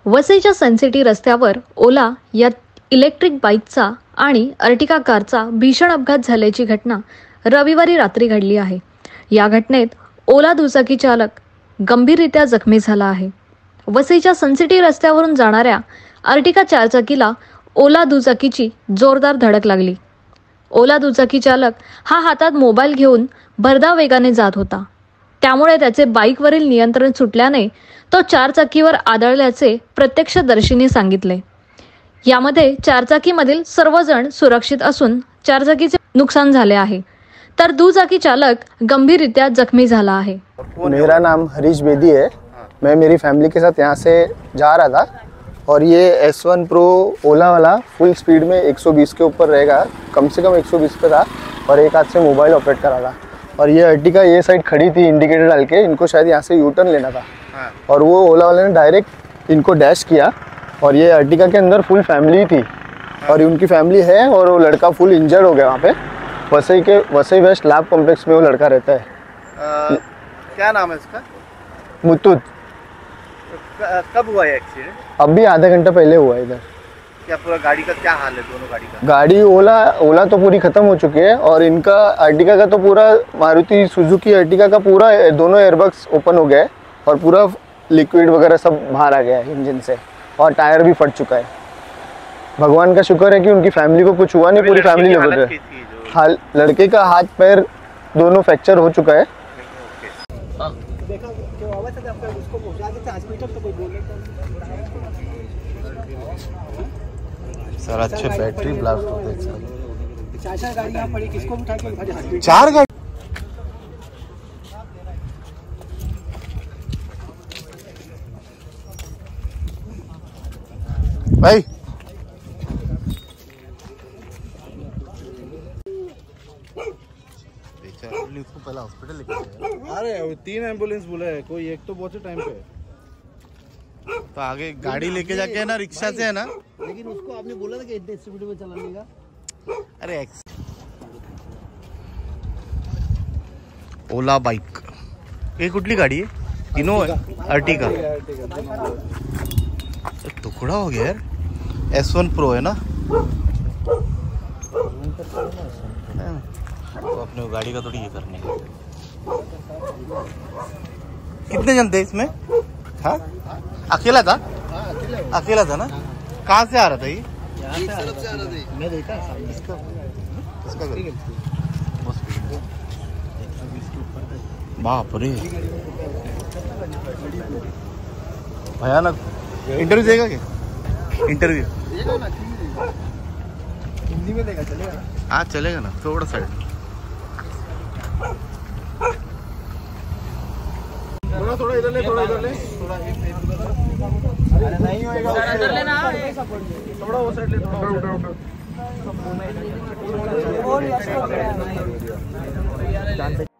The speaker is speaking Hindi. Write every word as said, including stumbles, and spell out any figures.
वसईच्या सनसिटी रस्त्यावर ओला या इलेक्ट्रिक बाईकचा आणि अर्टिगा कारचा भीषण अपघात झाल्याची घटना रविवारी रात्री घडली आहे। या घटनेत ओला दुचाकी चालक गंभीररित्या जखमी झाला आहे। वसईच्या सनसिटी रस्त्यावरून जाणाऱ्या अर्टिगा चारचाकीला ओला दुचाकीची जोरदार धडक लागली। ओला दुचाकी चालक हा हातात मोबाईल घेऊन भरधाव वेगाने जात होता, त्यामुळे त्याचे बाईकवरील नियंत्रण सुटल्याने तो चारचाकीवर आदळल्याचे प्रत्यक्षदर्शींनी सांगितले। यामध्ये चारचाकीमधील सर्वजण सुरक्षित असून चारचाकीचे नुकसान झाले आहे, तर दुचाकी चालक गंभीररित्या जखमी झाला आहे। मेरा नाम हरीश बेदी है। मैं मेरी फैमिली के साथ यहाँ से जा रहा था और ये एस वन प्रो ओला वाला फुल स्पीड में एक सौ बीस के ऊपर रहेगा, कम से कम एक सौ बीस पे था और एक हाथ से मोबाइल ऑपरेट कर रहा था। और ये अर्टिगा ये साइड खड़ी थी इंडिकेटर डाल के, इनको शायद यहाँ से यू टर्न लेना था। हाँ। और वो ओला वाले ने डायरेक्ट इनको डैश किया और ये अर्टिगा के अंदर फुल फैमिली थी। हाँ। और उनकी फैमिली है और वो लड़का फुल इंजर्ड हो गया वहाँ पे। वसई के वसई वेस्ट लैब कॉम्प्लेक्स में वो लड़का रहता है। आ, क्या नाम है इसका? मुतुत। कब हुआ है एक्सीडेंट? अभी आधा घंटा पहले हुआ इधर। क्या पूरा गाड़ी का क्या हाल है? दोनों गाड़ी का? गाड़ी ओला ओला तो पूरी खत्म हो चुकी है और इनका अर्टिगा का तो पूरा मारुति सुजुकी अर्टिगा का पूरा दोनों एयरबैग्स ओपन हो गया है और पूरा लिक्विड वगैरह सब बाहर आ गया है इंजन से और टायर भी फट चुका है। भगवान का शुक्र है कि उनकी फैमिली को कुछ हुआ नहीं, पूरी फैमिली लोगों को। हाल लड़के का हाथ पैर दोनों फ्रैक्चर हो चुका है। सर अच्छे बैटरी ब्लास्ट होते हैं। चार चार गाड़ी यहाँ पड़ी, किसको उठा के चार गाड़ी भाई उसको पहले हॉस्पिटल लेके गए। अरे तीन एम्बुलेंस बोले हैं, कोई एक तो पहुंचे टाइम पे। तो आगे गाड़ी लेके जाके है ना, रिक्शा से है ना। लेकिन उसको आपने बोला था कि इतने स्पीड में चलाने का। अरे एक्स ओला बाइक ये कुठली गाड़ी है? Innova Ertiga. टुकड़ा हो गया यार। एस वन प्रो है ना, तो अपने गाड़ी का थोड़ी ये करने का। कितने जन थे इसमें? हाँ अकेला था? अकेला था ना। कहाँ से आ रहा था ये? मैं देखा इसका इसका बाप रे भयानक। इंटरव्यू देगा क्या? इंटरव्यू हिंदी में देगा, चलेगा? हाँ चलेगा ना, थोड़ा साइड थोड़ा थोड़ा इधर ले, थोड़ा इधर ले, थोड़ा अरे नहीं होएगा, इधर लेना, थोड़ा वो साइड ले, थोड़ा उठा उठा।